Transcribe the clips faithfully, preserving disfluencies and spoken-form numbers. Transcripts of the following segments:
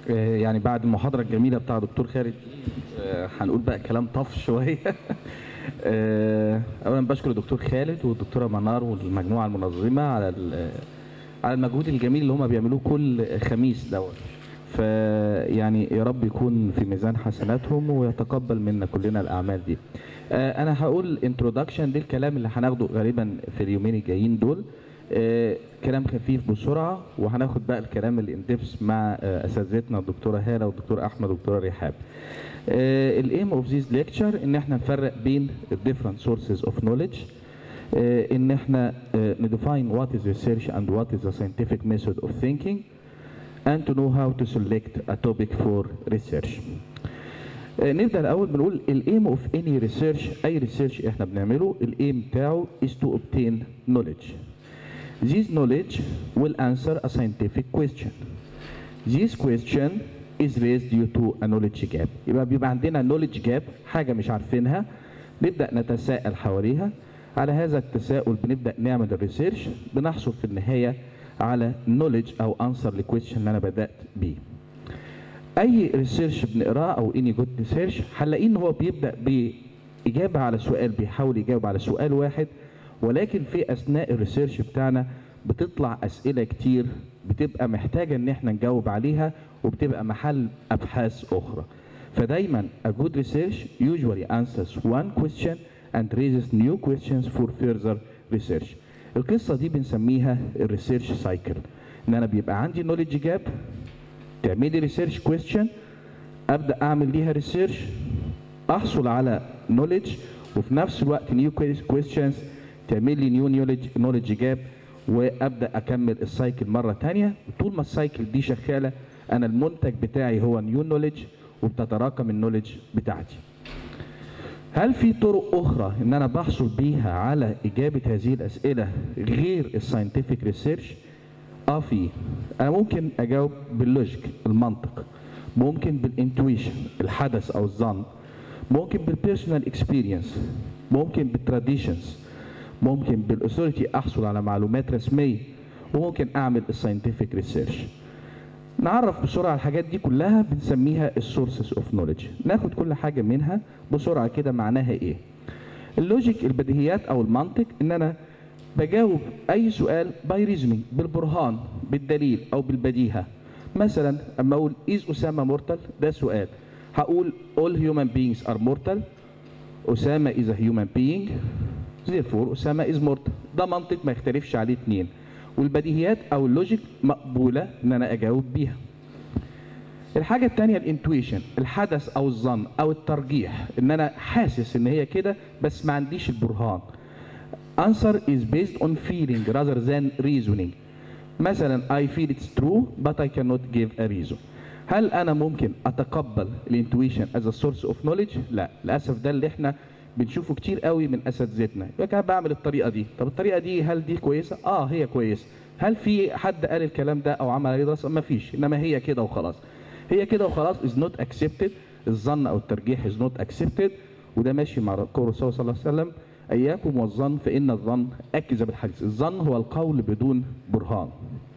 آه، يعني بعد المحاضرة الجميلة بتاع دكتور خالد آه، هنقول بقى كلام طف شوية. آه، أولا بشكر الدكتور خالد والدكتورة منار والمجموعة المنظمة على على المجهود الجميل اللي هم بيعملوه كل خميس دوت. فيعني يا رب يكون في ميزان حسناتهم ويتقبل منا كلنا الأعمال دي. آه، أنا هقول introduction للكلام اللي هناخده غالبا في اليومين الجايين دول. آه، كلام خفيف بسرعة، وهناخد بقى الكلام اللي اندبس مع آه، اساتذتنا الدكتوره هاله والدكتور احمد والدكتوره رحاب. الايم اوف ذيس ليكتشر ان احنا نفرق بين different sources of knowledge، آه، ان احنا آه، ندefine what is research and what is a scientific method of thinking and to know how to select a topic for research. آه، نبدا الاول بنقول الايم اوف اني ريسيرش، اي ريسيرش احنا بنعمله الايم بتاعه is to obtain knowledge. This knowledge will answer a scientific question. This question is raised due to a knowledge gap. يبقى بيبقى عندنا knowledge gap، حاجة مش عارفينها نبدأ نتساءل حواليها. على هذا التساؤل بنبدأ نعمل الريسيرش، بنحصل في النهاية على knowledge أو answer للquestion اللي أنا بدأت بيه. أي ريسيرش بنقراه أو any good research هنلاقيه إن هو بيبدأ بإجابة على سؤال، بيحاول يجاوب على سؤال واحد، ولكن في اثناء الريسيرش بتاعنا بتطلع اسئله كتير بتبقى محتاجه ان احنا نجاوب عليها، وبتبقى محل ابحاث اخرى. فدايما a good research usually answers one question and raises new questions for further research. القصه دي بنسميها الريسيرش سايكل، ان انا بيبقى عندي knowledge gap، تعمل لي ريسيرش question، ابدا اعمل ليها ريسيرش، احصل على knowledge، وفي نفس الوقت new questions تعمل لي نيو نوليدج جاب، وابدا اكمل السايكل مره ثانيه. طول ما السايكل دي شغاله انا المنتج بتاعي هو نيو نوليدج، وبتتراكم النوليدج بتاعتي. هل في طرق اخرى ان انا بحصل بيها على اجابه هذه الاسئله غير الساينتفك ريسيرش؟ اه في. انا ممكن اجاوب باللوجيك المنطق، ممكن بالانتويشن الحدث او الظن، ممكن بالبيرسونال اكسبيرينس، ممكن بالتراديشنز، ممكن بالاثوريتي احصل على معلومات رسميه، وممكن اعمل الساينتفك ريسيرش. نعرف بسرعه الحاجات دي كلها بنسميها السورسز اوف نوليدج. ناخد كل حاجه منها بسرعه كده معناها ايه. اللوجيك البديهيات او المنطق، ان انا بجاوب اي سؤال باي ريزونينج، بالبرهان، بالدليل او بالبديهه. مثلا اما اقول از اسامه مورتال، ده سؤال، هقول all human beings are mortal، اسامه is a human being therefore اسامه از مورتال. ده منطق ما يختلفش عليه اتنين، والبديهيات او اللوجيك مقبوله ان انا اجاوب بيها. الحاجه الثانيه الانتويشن، الحدث او الظن او الترجيح، ان انا حاسس ان هي كده بس ما عنديش البرهان. answer is based on feeling rather than reasoning. مثلا I feel it's true but I cannot give a reason. هل انا ممكن اتقبل الانتويشن as a source of knowledge؟ لا، للاسف ده اللي احنا بنشوفه كتير قوي من اساتذتنا. يقول لك انا بعمل الطريقه دي، طب الطريقه دي هل دي كويسه؟ اه هي كويسه. هل في حد قال الكلام ده او عمل عليه دراسه؟ ما فيش، انما هي كده وخلاص. هي كده وخلاص is not accepted. الظن او الترجيح is not accepted، وده ماشي مع قول الرسول صلى الله عليه وسلم اياكم والظن فان الظن اكذب الحديث. الظن هو القول بدون برهان.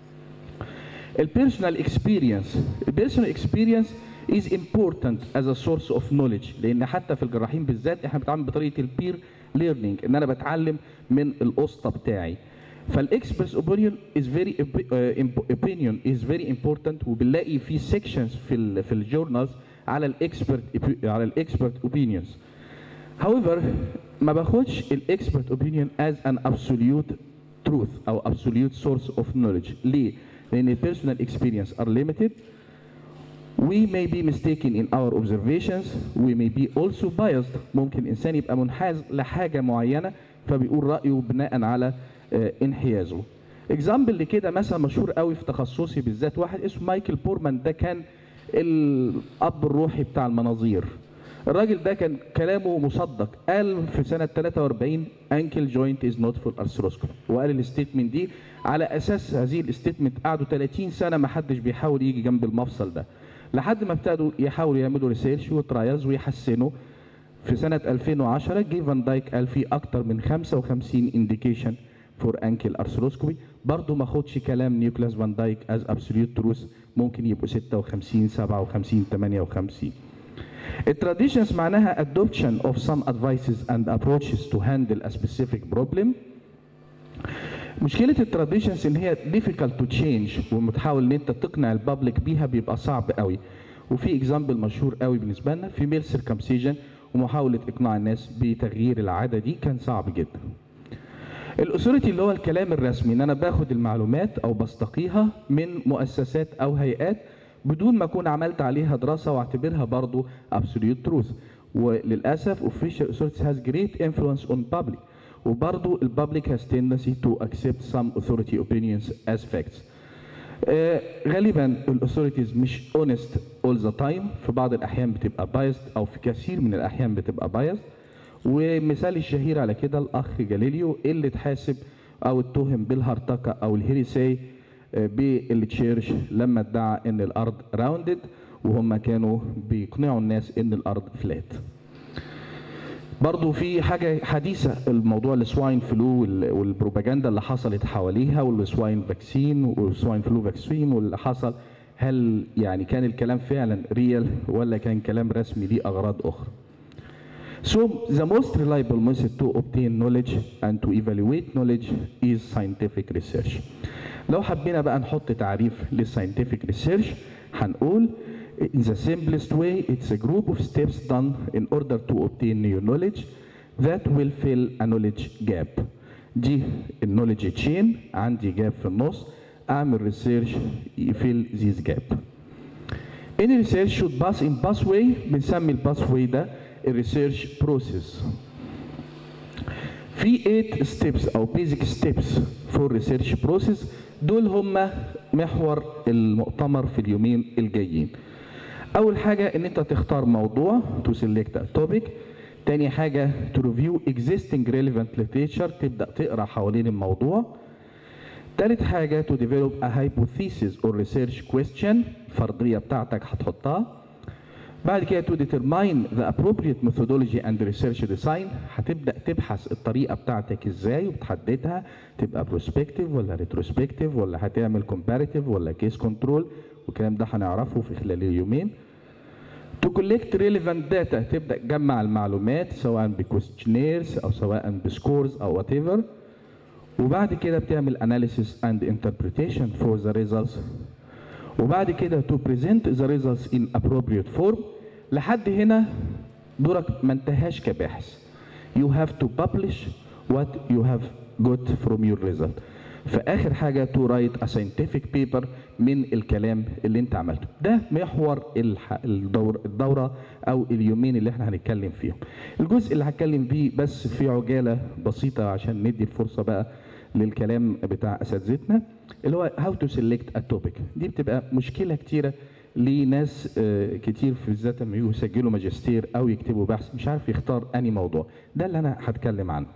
البيرسونال اكسبيرينس، البيرسونال اكسبيرينس is important as a source of knowledge، لان حتى في الجراحين بالذات احنا بنتعامل بطريقه البير ليرنينج، ان انا بتعلم من الاسطى بتاعي. فالاكسبرت اوبينيون is very opinion is very important، وبنلاقي في sections في ال في الجورنالز على الاكسبرت على الاكسبرت اوبينيونز. however ما باخدش الاكسبرت اوبينيون as an absolute truth او absolute source of knowledge. ليه؟ لان personal experience are limited. We may be mistaken in our observations. We may be also biased. ممكن إنسان يبقى منحاز لحاجة معينة فبيقول رأيه بناء على اه انحيازه. اكزامبل لكده مثلا مشهور قوي في تخصصي بالذات واحد اسمه مايكل بورمان، ده كان الأب الروحي بتاع المناظير. الراجل ده كان كلامه مصدق، قال في سنة ثلاثة وأربعين ankle joint is not for arthroscopy، وقال الستيتمنت دي. على أساس هذه الستيتمنت قعدوا ثلاثين سنة ما حدش بيحاول يجي جنب المفصل ده، لحد ما ابتدوا يحاولوا يعملوا ريسيرش وترايلز ويحسنوا. في سنة ألفين وعشرة جي فان دايك قال في أكتر من خمسة وخمسين انديكيشن فور انكل ارثروسكوبي برضه ما اخدش كلام نيكولاس فان دايك از ابسوليوت تروث، ممكن يبقوا ستة وخمسين سبعة وخمسين ثمانية وخمسين. التراديشنز معناها adoption of some advices and approaches to handle a specific problem. مشكلة التراديشنز ان هي difficult to change، ومتحاول ان انت تقنع البابليك بيها بيبقى صعب قوي. وفي اكزامبل مشهور قوي بالنسبة لنا في ميل سيركمسيجن، ومحاولة اقناع الناس بتغيير العادة دي كان صعب جدا. الاثوريتي اللي هو الكلام الرسمي، ان انا باخد المعلومات او بستقيها من مؤسسات او هيئات بدون ما اكون عملت عليها دراسه واعتبرها برضو absolute truth. وللاسف official authorities has great influence on public، وبرضو البابليك has tendency to accept some authority opinions as facts. آه غالبا الاثوريتيز مش honest all the time، في بعض الاحيان بتبقى biased او في كثير من الاحيان بتبقى biased. ومثال الشهير على كده الاخ جاليليو اللي اتحاسب او اتهم بالهرطقه او الهيريساي بالتشيرش لما ادعى ان الارض راوندد، وهم كانوا بيقنعوا الناس ان الارض فلات. برضو في حاجه حديثه، الموضوع السواين فلو والبروباجندا اللي حصلت حواليها، والسواين فاكسين والسواين فلو فاكسين واللي حصل، هل يعني كان الكلام فعلا ريال ولا كان كلام رسمي ليه اغراض اخرى؟ So the most reliable method to obtain knowledge and to evaluate knowledge is scientific research. لو حبينا بقى نحط تعريف للscientific research هنقول in the simplest way it's a group of steps done in order to obtain new knowledge that will fill a knowledge gap. دي النوليدج تشين، عندي جاب في النص، اعمل ريسيرش يفيل this gap. Any research should pass in pathway، بنسمي الباثواي ده الريسيرش بروسيس. في ثمانية ستيبس او بيزك ستيبس فور ريسيرش بروسيس، دول هم محور المؤتمر في اليومين الجايين. اول حاجه ان انت تختار موضوع تو سيلكت توبيك. تاني حاجه تو ريفيو اكزيستنج ريليفنت ليتريتشر، تبدا تقرا حوالين الموضوع. تالت حاجه تو ديفلوب ا هايبوثيسيس اور ريسيرش كويستشن، الفرضيه بتاعتك هتحطها. بعد كده to determine the appropriate methodology and research design، هتبدأ تبحث الطريقة بتاعتك ازاي وبتحددها، تبقى prospective ولا retrospective ولا هتعمل comparative ولا case control، والكلام ده هنعرفه في خلال اليومين. to collect relevant data، تبدأ تجمع المعلومات سواء بكويستشنيرز أو سواء بسكورز أو whatever. وبعد كده بتعمل analysis and interpretation for the results. وبعد كده to present the results in appropriate form. لحد هنا دورك ما انتهاش كباحث. You have to publish what you have got from your result. فآخر حاجة to write a scientific paper من الكلام اللي انت عملته. ده محور الدور الدورة أو اليومين اللي احنا هنتكلم فيهم. الجزء اللي هتكلم بيه بس في عجالة بسيطة عشان ندي الفرصة بقى للكلام بتاع اساتذتنا، اللي هو هاو تو سيلكت ا توبيك. دي بتبقى مشكله كتيره لناس كتير، في بالذات لما يجوا يسجلوا ماجستير او يكتبوا بحث مش عارف يختار انهي موضوع. ده اللي انا هتكلم عنه.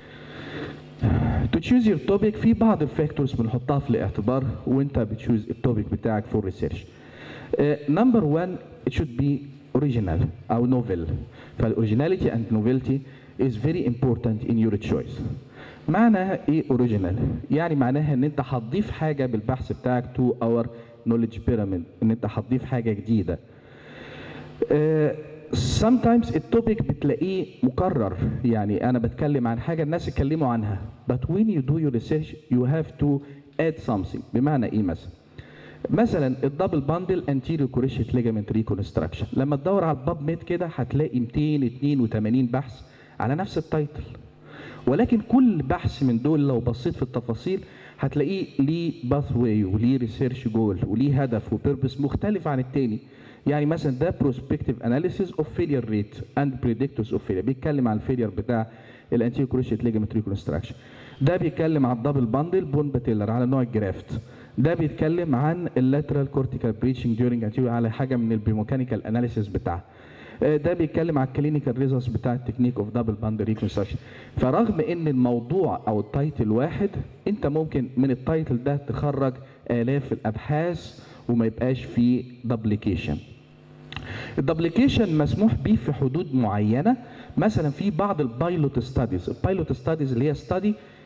تو تشوز يور توبيك، في بعض الفاكتورز بنحطها في الاعتبار وانت بتشوز التوبيك بتاعك فور ريسيرش. نمبر واحد it should be original او novel. فالاوريجيناليتي اند نوفيلتي is very important in your choice. معناها ايه اوريجينال؟ يعني معناها ان انت هتضيف حاجه بالبحث بتاعك تو اور نوليدج بيراميد، ان انت هتضيف حاجه جديده. uh, sometimes التوبيك بتلاقيه مكرر، يعني انا بتكلم عن حاجه الناس اتكلموا عنها، but when you do your research you have to add something. بمعنى ايه مثلا؟ مثلا الدبل باندل انتيريو كوريشيت ليجامنت ريكونستراكشن، لما تدور على الباب ميد كده هتلاقي مئتين واثنين وثمانين بحث على نفس التايتل، ولكن كل بحث من دول لو بصيت في التفاصيل هتلاقيه ليه باثواي وليه ريسيرش جول وليه هدف وبيربس مختلف عن التاني. يعني مثلا ده بروسبكتيف اناليسيز اوف فيلير ريت اند بريدكتورز اوف فيلير، بيتكلم عن الفيلير بتاع الانتيريو كروشيت ليجامنت ريكونستراكشن. ده بيتكلم عن الدبل باندل بون باتيلر على نوع الجرافت. ده بيتكلم عن اللاترال كورتيكال بريتشنج ديورنج انتيريو على حاجه من البيوميكانيكال اناليسيز بتاعها. ده بيتكلم على الكلينيكال ريزلتس بتاع التكنيك اوف دبل باند ريكونستراكشن. فرغم ان الموضوع او التايتل واحد، انت ممكن من التايتل ده تخرج الاف الابحاث وما يبقاش فيه دبليكيشن. الدبليكيشن مسموح به في حدود معينه، مثلا في بعض البايلوت ستاديز، البايلوت ستاديز اللي هي ستادي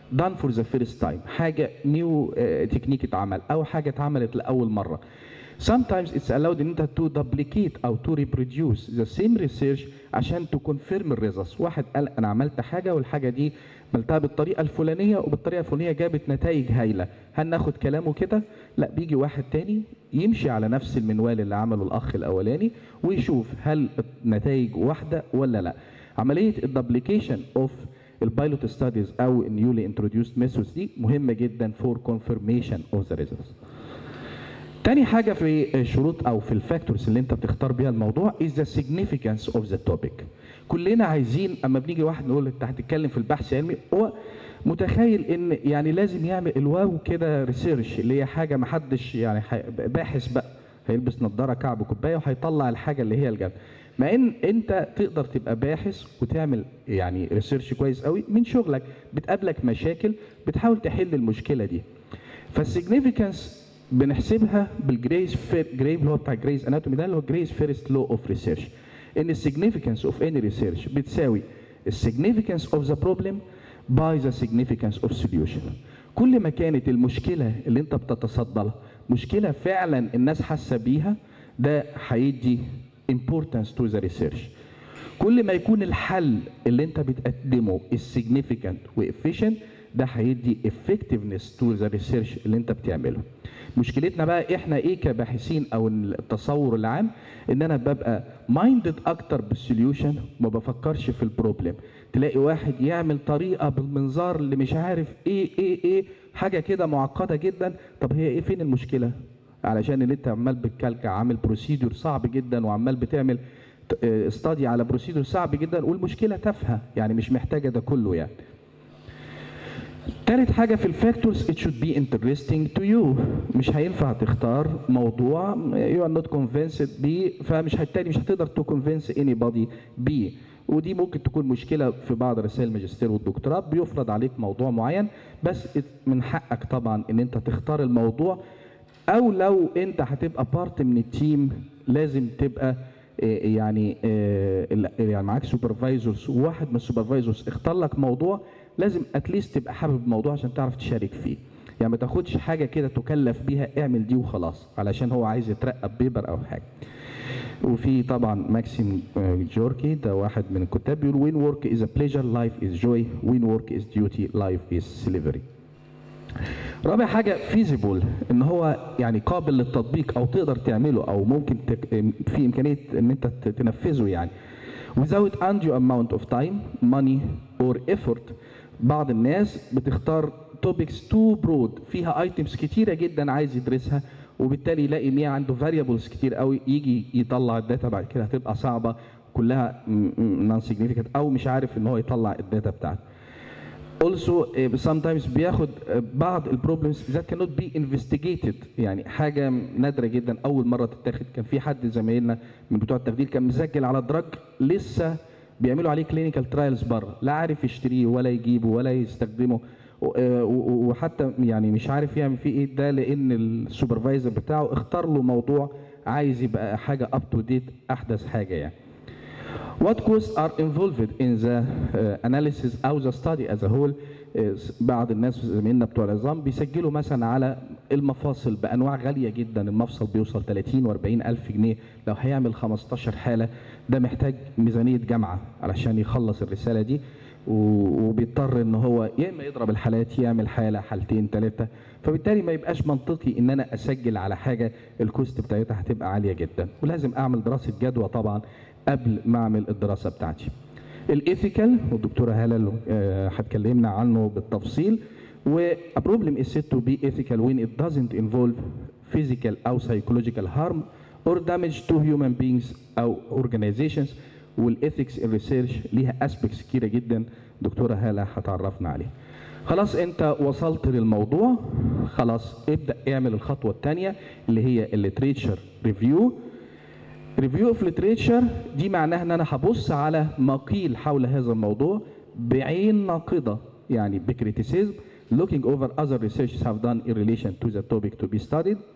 done for the first time، حاجه نيو تكنيك اتعمل او حاجه اتعملت لاول مره. Sometimes it's allowed ان انت to duplicate او to reproduce the same research عشان to confirm الريزلتس. واحد قال انا عملت حاجه والحاجه دي عملتها بالطريقه الفلانيه وبالطريقه الفلانيه جابت نتائج هايله، هل ناخد كلامه كده؟ لا، بيجي واحد تاني يمشي على نفس المنوال اللي عمله الاخ الاولاني ويشوف هل النتائج واحده ولا لا. عمليه الدبليكيشن اوف البايلوت ستاديز او النيولي انتروديوسد ميثودز دي مهمه جدا فور كونفirmation اوف ذا ريزلتس. تاني حاجه في الشروط او في الفاكتورز اللي انت بتختار بيها الموضوع is the significance of the topic. كلنا عايزين اما بنيجي واحد نقول انت هتتكلم في البحث العلمي، هو متخيل ان يعني لازم يعمل الواو كده ريسيرش اللي هي حاجه ما حدش يعني باحث بقى هيلبس نظاره كعب كوبايه وهيطلع الحاجه اللي هي الجد. مع ان انت تقدر تبقى باحث وتعمل يعني ريسيرش كويس قوي من شغلك، بتقابلك مشاكل بتحاول تحل المشكله دي. فالسيجنيفيكانس بنحسبها بالجريز جريف اللي هو بتاع جريز اناتومي ده اللي هو جريز فيرست لو اوف ريسيرش، ان السيجنيفيكانس اوف اني ريسيرش بتساوي السيجنيفيكانس اوف ذا بروبلم باي ذا سيجنيفيكانس اوف سوليوشن. كل ما كانت المشكله اللي انت بتتصدى لها مشكله فعلا الناس حاسه بيها، ده هيدي importance to the research. كل ما يكون الحل اللي انت بتقدمه significant و efficient، ده هيدي effectiveness to the research اللي انت بتعمله. مشكلتنا بقى احنا ايه كباحثين او التصور العام، ان انا ببقى مايندد اكتر بالسوليوشن وما بفكرش في البروبلم. تلاقي واحد يعمل طريقه بالمنظار اللي مش عارف ايه ايه ايه حاجه كده معقده جدا، طب هي ايه فين المشكله؟ علشان ان انت عمال بتكلكع عامل بروسيدور صعب جدا وعمال بتعمل استادي على بروسيدور صعب جدا والمشكله تافهه يعني مش محتاجه ده كله يعني. تالت حاجه في الفاكتورز it should be interesting to you. مش هينفع تختار موضوع you are not convinced بيه، فمش هتاني مش هتقدر to convince anybody بيه. ودي ممكن تكون مشكله في بعض رسائل الماجستير والدكتوراه، بيفرض عليك موضوع معين بس من حقك طبعا ان انت تختار الموضوع، او لو انت هتبقى بارت من التيم لازم تبقى يعني يعني معاك سوبرفايزرز وواحد من السوبرفايزرز اختار لك موضوع، لازم اتليست تبقى حابب الموضوع عشان تعرف تشارك فيه. يعني ما تاخدش حاجه كده تكلف بيها اعمل دي وخلاص علشان هو عايز يترقب بيبر او حاجه. وفي طبعا ماكسيم جوركي ده واحد من الكتاب بيقول وين ورك از ا بليجر لايف از جوي، وين ورك از ديوتي لايف از سليفري. رابع حاجه فيزيبل، ان هو يعني قابل للتطبيق او تقدر تعمله او ممكن تك... في امكانيه ان انت تنفذه يعني without undue amount of time money or effort. بعض الناس بتختار topics too broad فيها ايتمز كتيره جدا عايز يدرسها، وبالتالي يلاقي ان هي عنده variables كتير قوي، يجي يطلع الداتا بعد كده هتبقى صعبه كلها non significant او مش عارف ان هو يطلع الداتا بتاعته. Also uh, sometimes بياخد uh, بعض البروبلمز that cannot be investigated، يعني حاجه نادره جدا اول مره تتاخد. كان في حد زمايلنا من بتوع التخدير كان مسجل على دراج لسه بيعملوا عليه كلينيكال ترايلز بره، لا عارف يشتريه ولا يجيبه ولا يستخدمه وحتى يعني مش عارف يعمل فيه ايه، ده لان السوبرفايزر بتاعه اختار له موضوع عايز يبقى حاجه اب تو ديت احدث حاجه يعني. What costs are involved in the uh, analysis أو the study as a whole. uh, بعض الناس زميلنا بتوع العظام بيسجلوا مثلا على المفاصل بأنواع غالية جدا، المفصل بيوصل ثلاثين وأربعين ألف جنيه لو هيعمل خمستاشر حالة، ده محتاج ميزانية جامعة علشان يخلص الرسالة دي، وبيضطر ان هو يا اما يضرب الحالات يعمل حالة حالتين ثلاثة، فبالتالي ما يبقاش منطقي ان انا اسجل على حاجة الكوست بتاعتها هتبقى عالية جدا، ولازم اعمل دراسة جدوى طبعا قبل ما اعمل الدراسه بتاعتي. الايثيكال والدكتوره هاله هتكلمنا عنه بالتفصيل. و a problem is said to be ethical when it doesn't involve physical او psychological harm or damage to human beings او organizations. والايثكس الريسيرش ليها aspects كتيره جدا دكتوره هاله هتعرفنا عليها. خلاص انت وصلت للموضوع، خلاص ابدا اعمل الخطوه الثانيه اللي هي الليتريتشر ريفيو. ريفيو اوف ليتريتشر دي معناها ان انا هبص على ما قيل حول هذا الموضوع بعين ناقده، يعني بكريتيسيزم looking over other researches have done in relation to the topic to be studied.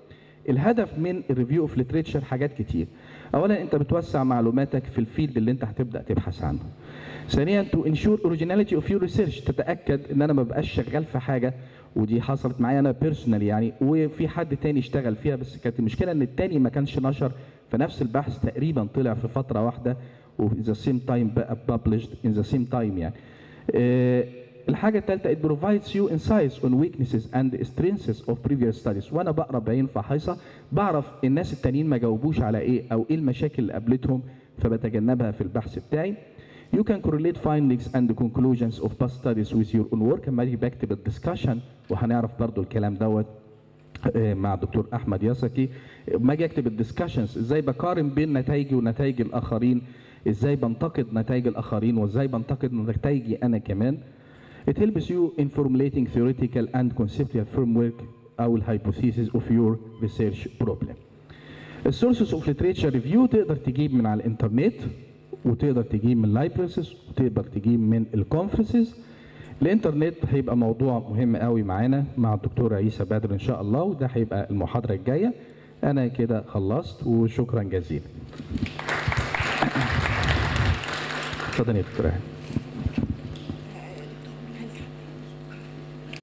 الهدف من الريفيو اوف ليتريتشر حاجات كتير. اولا انت بتوسع معلوماتك في الفيلد اللي انت هتبدا تبحث عنه. ثانيا تو انشور اوريجيناليتي اوف يور ريسيرش، تتاكد ان انا ما بقاش شغال في حاجه ودي حصلت معايا انا بيرسونال يعني وفي حد تاني اشتغل فيها، بس كانت المشكله ان التاني ما كانش نشر في نفس البحث تقريبا طلع في فتره واحده وفي ذا سيم تايم بقى ببلشد ان ذا سيم تايم يعني. أه الحاجه الثالثه it provides you insights on weaknesses and strengths of previous studies. وانا بقرا بعين فحيصه بعرف الناس التانيين ما جاوبوش على ايه او ايه المشاكل اللي قابلتهم فبتجنبها في البحث بتاعي. You can correlate findings and the conclusions of past studies with your own work. اما اجي بكتب الدسكشن وهنعرف برضو الكلام دوت مع الدكتور احمد ياسكي. اما اجي اكتب الدسكشنز ازاي بقارن بين نتائجي ونتائج الاخرين، ازاي بنتقد نتائج الاخرين وازاي بنتقد نتائجي انا كمان. It helps you in formulating theoretical and conceptual framework او الهايبوثيسيس of your research problem. السورسز اوف ليتريتشر ريفيو تقدر تجيب من على الانترنت وتقدر تجيب من اللايبريز وتقدر تجيب من الكونفرنسز. الانترنت هيبقى موضوع مهم قوي معانا مع الدكتور عيسى بدر ان شاء الله، وده هيبقى المحاضره الجايه. انا كده خلصت وشكرا جزيلا. اتفضل يا دكتور.